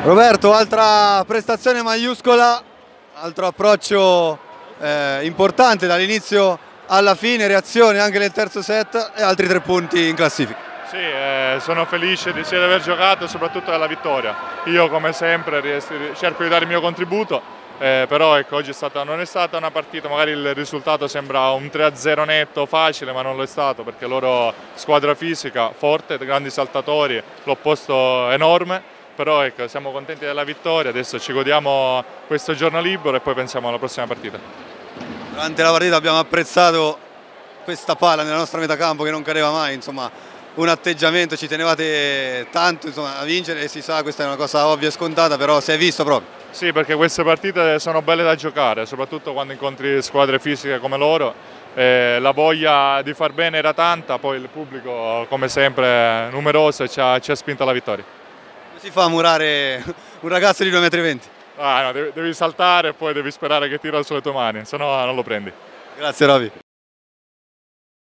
Roberto, altra prestazione maiuscola, altro approccio importante dall'inizio alla fine, reazione anche nel terzo set e altri 3 punti in classifica. Sì, sono felice di aver giocato e soprattutto della vittoria. Io come sempre cerco di dare il mio contributo, però ecco, oggi non è stata una partita, magari il risultato sembra un 3-0 netto, facile, ma non lo è stato perché loro squadra fisica, forte, grandi saltatori, l'opposto enorme. Però ecco, siamo contenti della vittoria, adesso ci godiamo questo giorno libero e poi pensiamo alla prossima partita. Durante la partita abbiamo apprezzato questa palla nella nostra metacampo che non cadeva mai, insomma un atteggiamento, ci tenevate tanto insomma, a vincere e si sa, questa è una cosa ovvia e scontata, però si è visto proprio. Sì, perché queste partite sono belle da giocare, soprattutto quando incontri squadre fisiche come loro. La voglia di far bene era tanta, poi il pubblico come sempre numeroso ci ha spinto alla vittoria. Come si fa a murare un ragazzo di 2,20 m? No, devi saltare e poi devi sperare che tira sulle tue mani, se no non lo prendi. Grazie Roby.